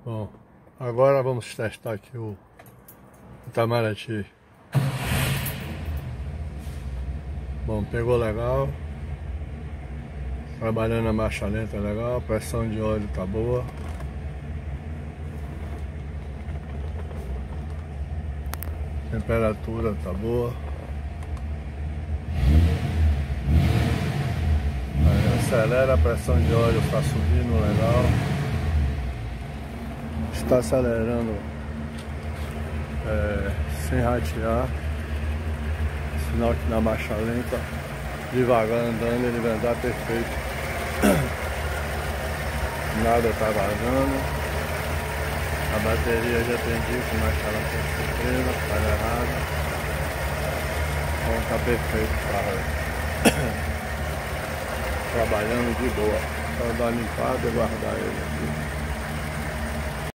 Bom, agora vamos testar aqui o Itamaraty. Bom, pegou legal. Trabalhando a marcha lenta legal, a pressão de óleo tá boa. Temperatura tá boa. Aí acelera, a pressão de óleo está subindo legal. Está acelerando sem ratear. Sinal que na marcha lenta, devagar andando, ele vai andar perfeito. Nada tá vazando. A bateria já atendi com marcha lenta surpresa, acelerada. Então tá perfeito o carro. Trabalhando de boa. Só dar limpada e guardar ele aqui.